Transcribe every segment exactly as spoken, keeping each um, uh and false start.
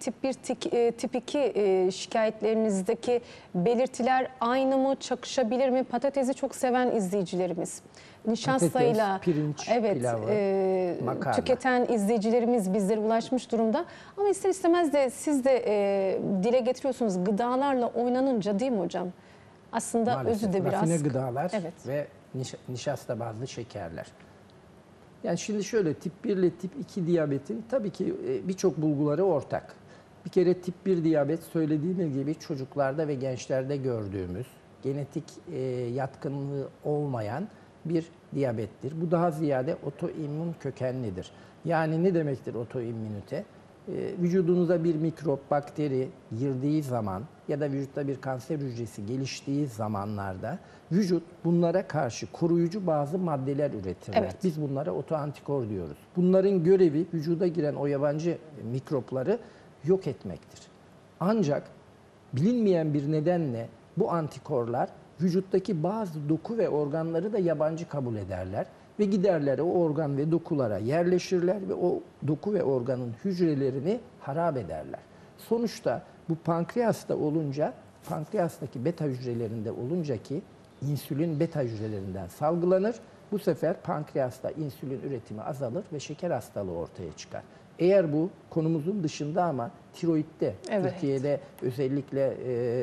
tip bir, tik, e, tip iki e, şikayetlerinizdeki belirtiler aynı mı, çakışabilir mi? Patatesi çok seven izleyicilerimiz, nişastayla Patates, pirinç, evet, pilavı, e, makarna. tüketen izleyicilerimiz bizlere ulaşmış durumda. Ama ister istemez de siz de e, dile getiriyorsunuz, gıdalarla oynanınca, değil mi hocam? Aslında Maalesef özü de biraz... rafine gıdalar evet. ve niş nişasta bazlı şekerler. Yani şimdi şöyle, tip bir ile tip iki diyabetin tabii ki birçok bulguları ortak. Bir kere tip bir diyabet, söylediğimiz gibi çocuklarda ve gençlerde gördüğümüz genetik e, yatkınlığı olmayan bir diyabettir. Bu daha ziyade otoimmün kökenlidir. Yani ne demektir otoimmünite? E, vücudunuza bir mikrop, bakteri girdiği zaman ya da vücutta bir kanser hücresi geliştiği zamanlarda vücut bunlara karşı koruyucu bazı maddeler üretirler. Evet. Biz bunlara otoantikor diyoruz. Bunların görevi vücuda giren o yabancı mikropları yok etmektir. Ancak bilinmeyen bir nedenle bu antikorlar vücuttaki bazı doku ve organları da yabancı kabul ederler ve giderler o organ ve dokulara yerleşirler ve o doku ve organın hücrelerini harap ederler. Sonuçta bu pankreasta olunca, pankreastaki beta hücrelerinde olunca ki insülin beta hücrelerinden salgılanır. Bu sefer pankreasta insülin üretimi azalır ve şeker hastalığı ortaya çıkar. Eğer bu konumuzun dışında ama tiroidde, evet. Türkiye'de özellikle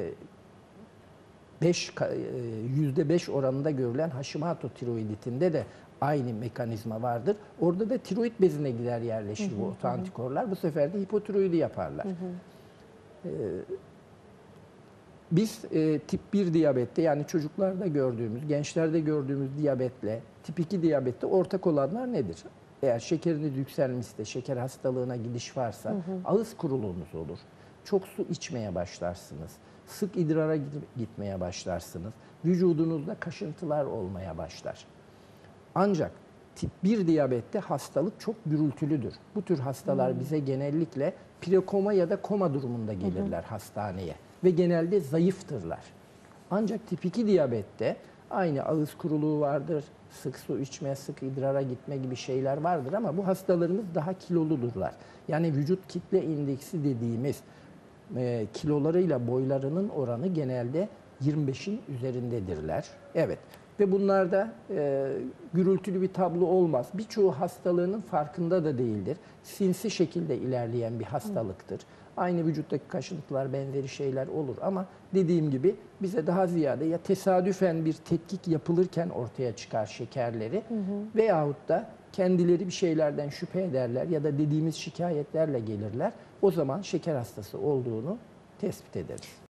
yüzde beş oranında görülen Hashimoto tiroiditinde de aynı mekanizma vardır. Orada da tiroid bezine gider yerleşir hı hı, bu otoantikorlar. Bu sefer de hipotiroidi yaparlar. Hı hı. Ee, biz e, tip bir diyabette, yani çocuklarda gördüğümüz, gençlerde gördüğümüz diyabetle tip iki diyabette ortak olanlar nedir? Eğer şekeriniz yükselmişse, şeker hastalığına gidiş varsa hı hı. ağız kuruluğunuz olur. Çok su içmeye başlarsınız. Sık idrara gitmeye başlarsınız. Vücudunuzda kaşıntılar olmaya başlar. Ancak tip bir diyabette hastalık çok gürültülüdür. Bu tür hastalar hmm. bize genellikle prekoma ya da koma durumunda gelirler hmm. hastaneye ve genelde zayıftırlar. Ancak tip iki diyabette aynı ağız kuruluğu vardır, sık su içme, sık idrara gitme gibi şeyler vardır ama bu hastalarımız daha kiloludurlar. Yani vücut kitle indeksi dediğimiz e, kilolarıyla boylarının oranı genelde yirmi beşin üzerindedirler. Evet. Ve bunlarda e, gürültülü bir tablo olmaz. Birçoğu hastalığının farkında da değildir. Sinsi şekilde ilerleyen bir hastalıktır. Aynı vücuttaki kaşıntılar, benzeri şeyler olur ama dediğim gibi bize daha ziyade ya tesadüfen bir tetkik yapılırken ortaya çıkar şekerleri hı hı. veyahut da kendileri bir şeylerden şüphe ederler ya da dediğimiz şikayetlerle gelirler. O zaman şeker hastası olduğunu tespit ederiz.